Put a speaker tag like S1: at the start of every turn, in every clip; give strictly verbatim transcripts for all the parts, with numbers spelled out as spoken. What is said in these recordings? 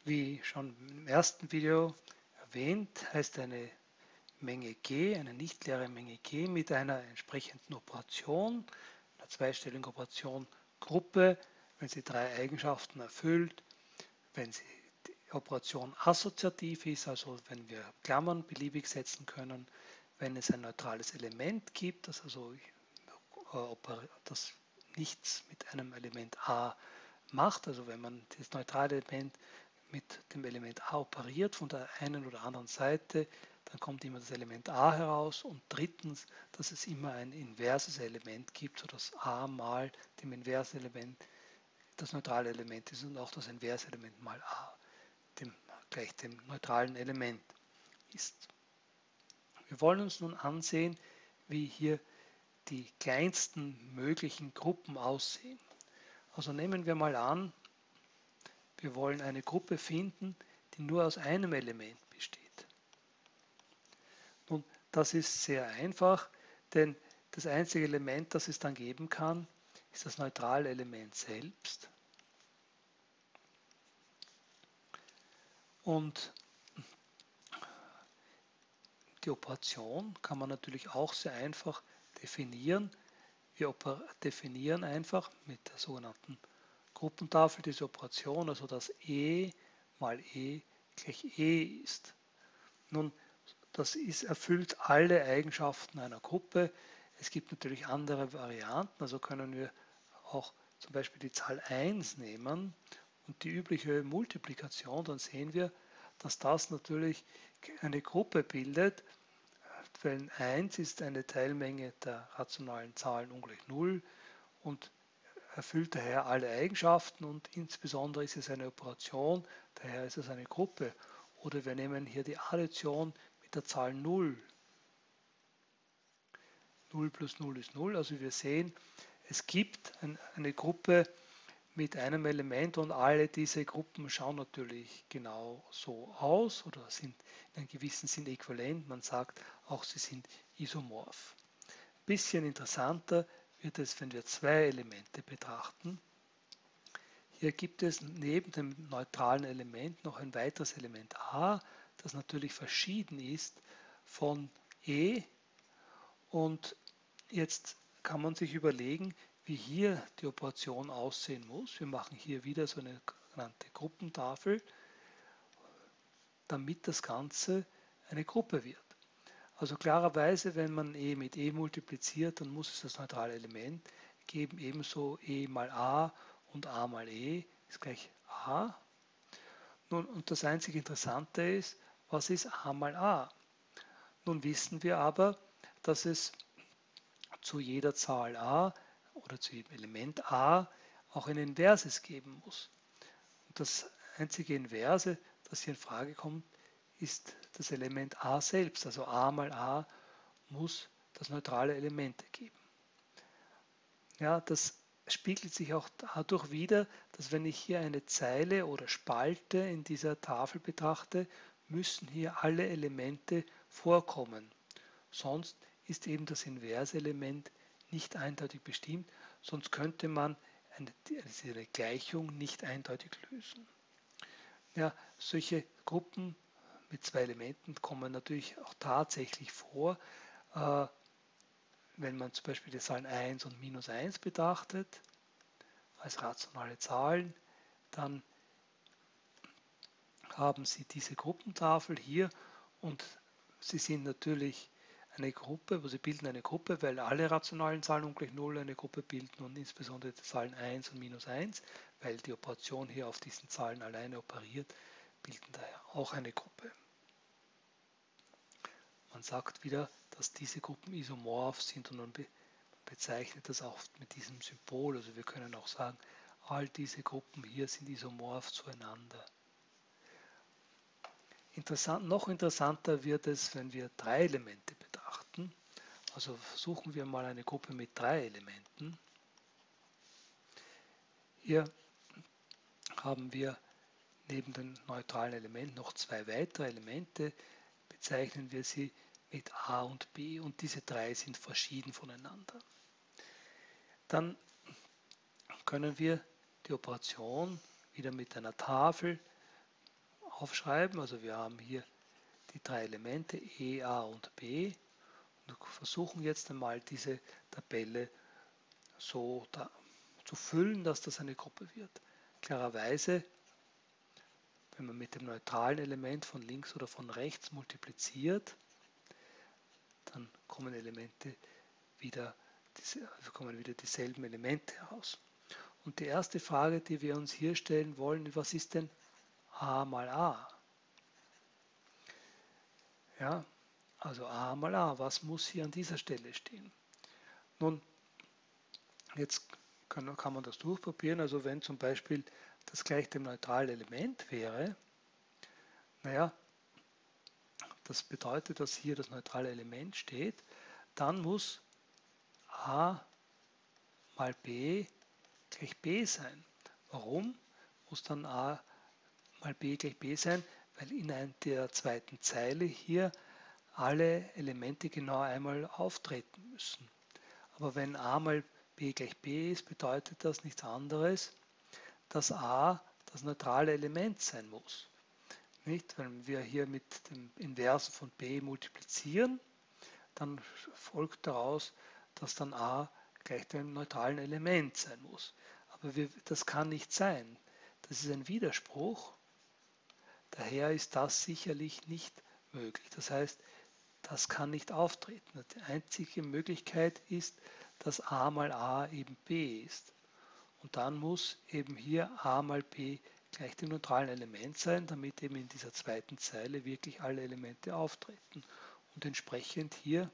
S1: Wie schon im ersten Video erwähnt, heißt eine Menge G, eine nicht leere Menge G mit einer entsprechenden Operation, einer zweistelligen Operation Gruppe, wenn sie drei Eigenschaften erfüllt, wenn sie die Operation assoziativ ist, also wenn wir Klammern beliebig setzen können, wenn es ein neutrales Element gibt, das also das nichts mit einem Element A macht, also wenn man das neutrale Element mit dem Element A operiert von der einen oder anderen Seite, dann kommt immer das Element A heraus, und drittens, dass es immer ein inverses Element gibt, sodass A mal dem inversen Element das neutrale Element ist und auch das inverse Element mal A dem, gleich dem neutralen Element ist. Wir wollen uns nun ansehen, wie hier die kleinsten möglichen Gruppen aussehen. Also nehmen wir mal an, wir wollen eine Gruppe finden, die nur aus einem Element besteht. Nun, das ist sehr einfach, denn das einzige Element, das es dann geben kann, ist das neutrale Element selbst. Und die Operation kann man natürlich auch sehr einfach definieren. Wir definieren einfach mit der sogenannten Gruppentafel diese Operation, also dass E mal E gleich E ist. Nun, das ist, erfüllt alle Eigenschaften einer Gruppe. Es gibt natürlich andere Varianten, also können wir auch zum Beispiel die Zahl eins nehmen und die übliche Multiplikation, dann sehen wir, dass das natürlich eine Gruppe bildet, weil eins ist eine Teilmenge der rationalen Zahlen ungleich null und erfüllt daher alle Eigenschaften, und insbesondere ist es eine Operation, daher ist es eine Gruppe. Oder wir nehmen hier die Addition mit der Zahl null. null plus null ist null, also wir sehen, es gibt eine Gruppe mit einem Element, und alle diese Gruppen schauen natürlich genau so aus oder sind in einem gewissen Sinn äquivalent. Man sagt auch, sie sind isomorph. Ein bisschen interessanter wird es, wenn wir zwei Elemente betrachten. Hier gibt es neben dem neutralen Element noch ein weiteres Element A, das natürlich verschieden ist von E. Und jetzt kann man sich überlegen, wie hier die Operation aussehen muss. Wir machen hier wieder so eine sogenannte Gruppentafel, damit das Ganze eine Gruppe wird. Also klarerweise, wenn man E mit E multipliziert, dann muss es das neutrale Element geben, ebenso E mal A und A mal E ist gleich A. Nun, und das einzige Interessante ist, was ist A mal A? Nun wissen wir aber, dass es zu jeder Zahl A oder zu jedem Element A auch ein Inverses geben muss. Und das einzige Inverse, das hier in Frage kommt, ist das Element A selbst. Also A mal A muss das neutrale Element ergeben. Ja, das spiegelt sich auch dadurch wider, dass wenn ich hier eine Zeile oder Spalte in dieser Tafel betrachte, müssen hier alle Elemente vorkommen. Sonst ist eben das inverse Element nicht eindeutig bestimmt, sonst könnte man eine, eine Gleichung nicht eindeutig lösen. Ja, solche Gruppen mit zwei Elementen kommen natürlich auch tatsächlich vor, äh, wenn man zum Beispiel die Zahlen eins und minus eins betrachtet als rationale Zahlen, dann haben Sie diese Gruppentafel hier, und Sie sind natürlich eine Gruppe, wo Sie bilden eine Gruppe, weil alle rationalen Zahlen ungleich null eine Gruppe bilden, und insbesondere die Zahlen eins und minus eins, weil die Operation hier auf diesen Zahlen alleine operiert, bilden daher auch eine Gruppe. Man sagt wieder, dass diese Gruppen isomorph sind, und man bezeichnet das auch mit diesem Symbol. Also wir können auch sagen, all diese Gruppen hier sind isomorph zueinander. Interessant, noch interessanter wird es, wenn wir drei Elemente betrachten. Also versuchen wir mal eine Gruppe mit drei Elementen. Hier haben wir neben dem neutralen Element noch zwei weitere Elemente, bezeichnen wir sie mit A und B, und diese drei sind verschieden voneinander. Dann können wir die Operation wieder mit einer Tafel aufschreiben. Also wir haben hier die drei Elemente E, A und B und versuchen jetzt einmal diese Tabelle so da zu füllen, dass das eine Gruppe wird. Klarerweise, wenn man mit dem neutralen Element von links oder von rechts multipliziert, dann kommen Elemente wieder, kommen wieder dieselben Elemente heraus. Und die erste Frage, die wir uns hier stellen wollen, was ist denn a mal a? Ja, also a mal a, was muss hier an dieser Stelle stehen? Nun, jetzt kann, kann man das durchprobieren, also wenn zum Beispiel das gleich dem neutralen Element wäre, naja, das bedeutet, dass hier das neutrale Element steht, dann muss a mal b gleich b sein. Warum muss dann a mal b gleich b sein? Weil in der zweiten Zeile hier alle Elemente genau einmal auftreten müssen. Aber wenn a mal b gleich b ist, bedeutet das nichts anderes, dass a das neutrale Element sein muss. Nicht? Wenn wir hier mit dem Inversen von b multiplizieren, dann folgt daraus, dass dann a gleich dem neutralen Element sein muss. Aber wir, das kann nicht sein. Das ist ein Widerspruch. Daher ist das sicherlich nicht möglich. Das heißt, das kann nicht auftreten. Die einzige Möglichkeit ist, dass a mal a eben b ist. Und dann muss eben hier a mal b gleich dem neutralen Element sein, damit eben in dieser zweiten Zeile wirklich alle Elemente auftreten. Und entsprechend hier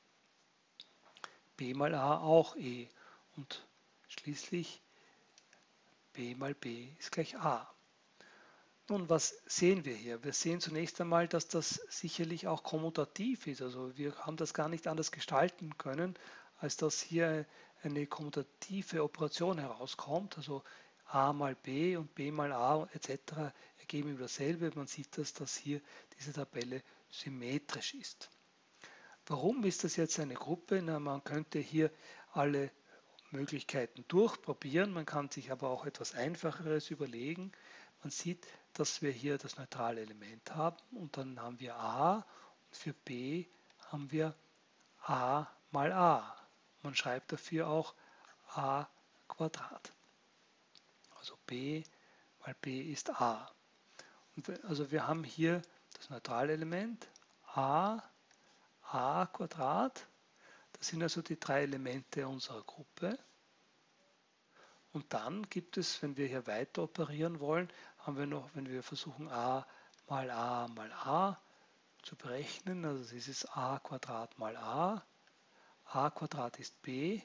S1: b mal a auch e. Und schließlich b mal b ist gleich a. Nun, was sehen wir hier? Wir sehen zunächst einmal, dass das sicherlich auch kommutativ ist. Also wir haben das gar nicht anders gestalten können, als dass hier eine kommutative Operation herauskommt. Also a mal b und b mal a et cetera ergeben immer dasselbe. Man sieht, dass das hier diese Tabelle symmetrisch ist. Warum ist das jetzt eine Gruppe? Na, man könnte hier alle Möglichkeiten durchprobieren. Man kann sich aber auch etwas Einfacheres überlegen. Man sieht, dass wir hier das neutrale Element haben und dann haben wir a und für b haben wir a mal a. Man schreibt dafür auch a Quadrat. Also b mal b ist a. Und also wir haben hier das neutrale Element a, a Quadrat. Das sind also die drei Elemente unserer Gruppe. Und dann gibt es, wenn wir hier weiter operieren wollen, haben wir noch, wenn wir versuchen a mal a mal a zu berechnen, also das ist a Quadrat mal a, a Quadrat ist b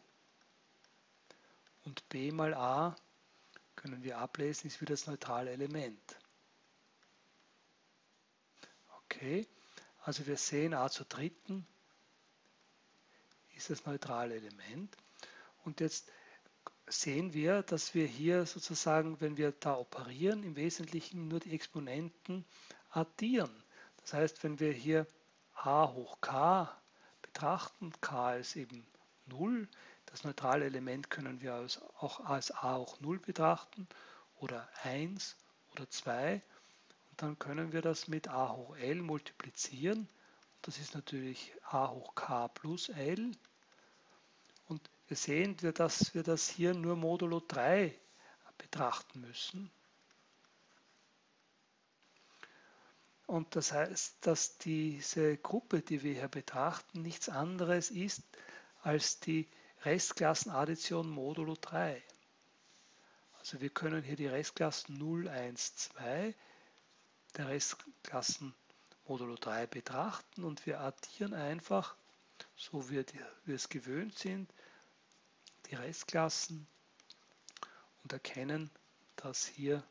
S1: und b mal a können wir ablesen, ist wieder das neutrale Element. Okay, also wir sehen, a zur dritten ist das neutrale Element und jetzt sehen wir, dass wir hier sozusagen, wenn wir da operieren, im Wesentlichen nur die Exponenten addieren. Das heißt, wenn wir hier a hoch k betrachten, k ist eben null, das neutrale Element können wir als, auch als a hoch null betrachten oder eins oder zwei und dann können wir das mit a hoch l multiplizieren. Das ist natürlich a hoch k plus l. Und wir sehen, dass wir das hier nur modulo drei betrachten müssen. Und das heißt, dass diese Gruppe, die wir hier betrachten, nichts anderes ist als die Restklassenaddition modulo drei. Also wir können hier die Restklassen null, eins, zwei der Restklassen modulo drei betrachten und wir addieren einfach, so wie wir es gewöhnt sind, die Restklassen und erkennen, dass hier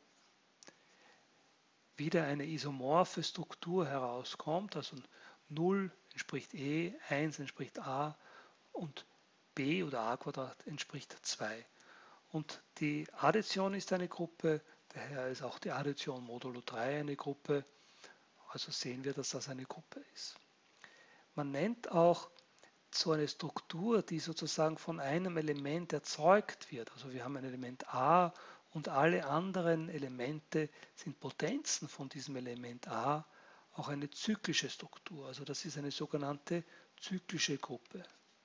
S1: wieder eine isomorphe Struktur herauskommt, also null entspricht e, eins entspricht a und b oder a Quadrat entspricht zwei. Und die Addition ist eine Gruppe, daher ist auch die Addition modulo drei eine Gruppe, also sehen wir, dass das eine Gruppe ist. Man nennt auch so eine Struktur, die sozusagen von einem Element erzeugt wird. Also wir haben ein Element a und alle anderen Elemente sind Potenzen von diesem Element A, auch eine zyklische Struktur. Also das ist eine sogenannte zyklische Gruppe.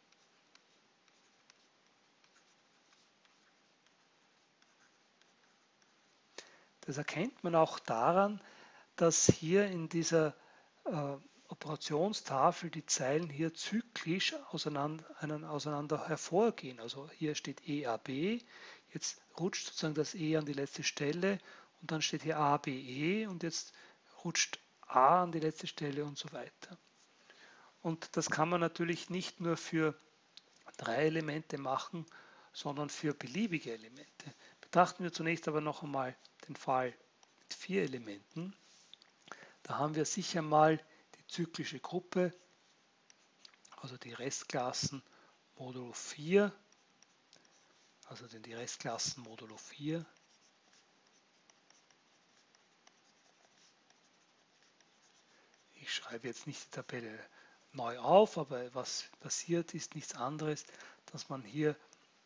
S1: Das erkennt man auch daran, dass hier in dieser äh, Operationstafel die Zeilen hier zyklisch auseinander, auseinander hervorgehen. Also hier steht E A B, jetzt rutscht sozusagen das E an die letzte Stelle und dann steht hier A B E und jetzt rutscht A an die letzte Stelle und so weiter. Und das kann man natürlich nicht nur für drei Elemente machen, sondern für beliebige Elemente. Betrachten wir zunächst aber noch einmal den Fall mit vier Elementen. Da haben wir sicher mal die zyklische Gruppe, also die Restklassen modulo vier, also die Restklassen modulo vier. Ich schreibe jetzt nicht die Tabelle neu auf, aber was passiert ist nichts anderes, dass man hier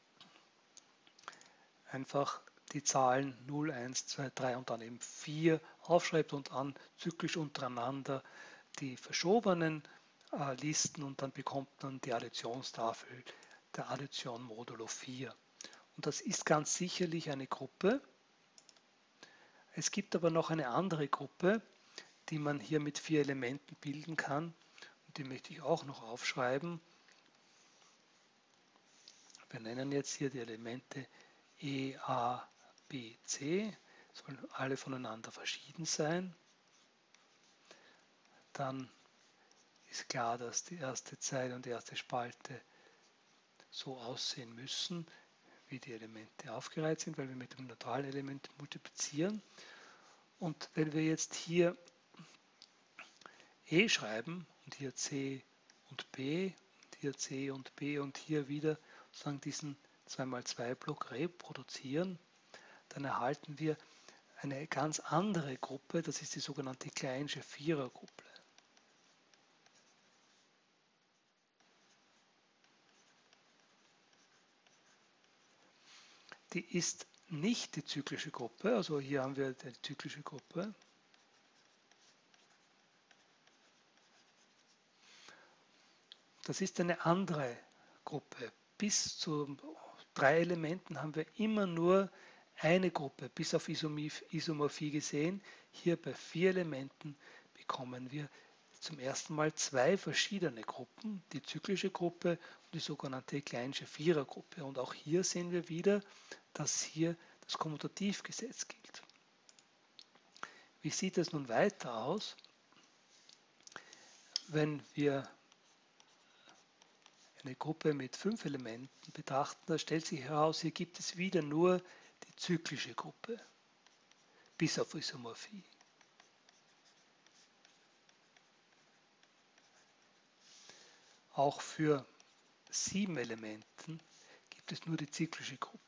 S1: einfach die Zahlen null, eins, zwei, drei und dann eben vier aufschreibt und dann zyklisch untereinander die verschobenen äh, Listen und dann bekommt man die Additionstafel der Addition modulo vier. Und das ist ganz sicherlich eine Gruppe. Es gibt aber noch eine andere Gruppe, die man hier mit vier Elementen bilden kann. Und die möchte ich auch noch aufschreiben. Wir nennen jetzt hier die Elemente E, A, B, C. Sollen alle voneinander verschieden sein. Dann ist klar, dass die erste Zeile und die erste Spalte so aussehen müssen, wie die Elemente aufgereiht sind, weil wir mit dem neutralen Element multiplizieren. Und wenn wir jetzt hier E schreiben und hier C und B und hier C und B und hier wieder sozusagen diesen zwei mal zwei Block reproduzieren, dann erhalten wir eine ganz andere Gruppe, das ist die sogenannte Kleinsche Vierergruppe. Die ist nicht die zyklische Gruppe, also hier haben wir die zyklische Gruppe. Das ist eine andere Gruppe. Bis zu drei Elementen haben wir immer nur eine Gruppe, bis auf Isomorphie gesehen. Hier bei vier Elementen bekommen wir zum ersten Mal zwei verschiedene Gruppen, die zyklische Gruppe und die sogenannte Kleinsche Vierergruppe. Und auch hier sehen wir wieder, dass hier das Kommutativgesetz gilt. Wie sieht es nun weiter aus, wenn wir eine Gruppe mit fünf Elementen betrachten? Da stellt sich heraus, hier gibt es wieder nur die zyklische Gruppe, bis auf Isomorphie. Auch für sieben Elementen gibt es nur die zyklische Gruppe.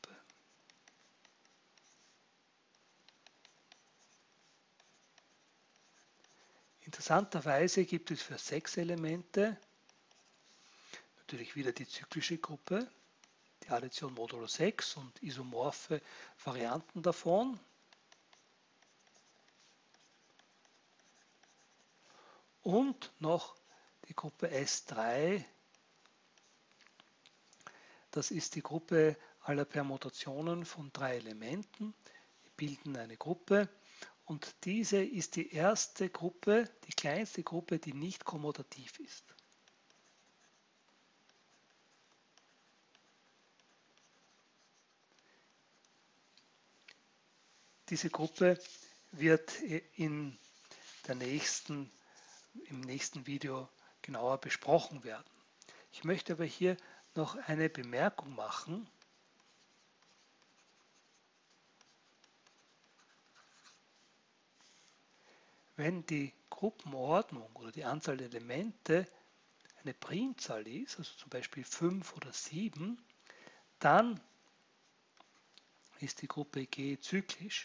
S1: Interessanterweise gibt es für sechs Elemente natürlich wieder die zyklische Gruppe, die Addition modulo sechs und isomorphe Varianten davon. Und noch die Gruppe S drei, das ist die Gruppe aller Permutationen von drei Elementen, die bilden eine Gruppe und diese ist die erste Gruppe, die kleinste Gruppe, die nicht kommutativ ist. Diese Gruppe wird in der nächsten, im nächsten Video genauer besprochen werden. Ich möchte aber hier noch eine Bemerkung machen. Wenn die Gruppenordnung oder die Anzahl der Elemente eine Primzahl ist, also zum Beispiel fünf oder sieben, dann ist die Gruppe G zyklisch.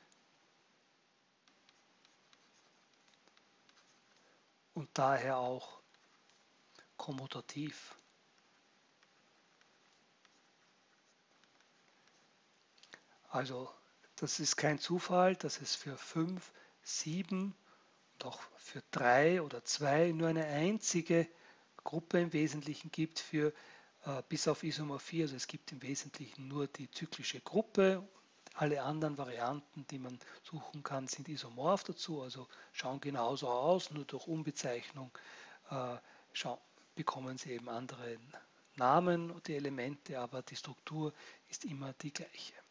S1: Und daher auch kommutativ. Also Das ist kein Zufall, dass es für fünf, sieben und auch für drei oder zwei nur eine einzige Gruppe im Wesentlichen gibt für äh, bis auf Isomorphie. Also es gibt im Wesentlichen nur die zyklische Gruppe. Alle anderen Varianten, die man suchen kann, sind isomorph dazu, also schauen genauso aus, nur durch Umbezeichnung äh, schau, bekommen sie eben andere Namen, die Elemente, aber die Struktur ist immer die gleiche.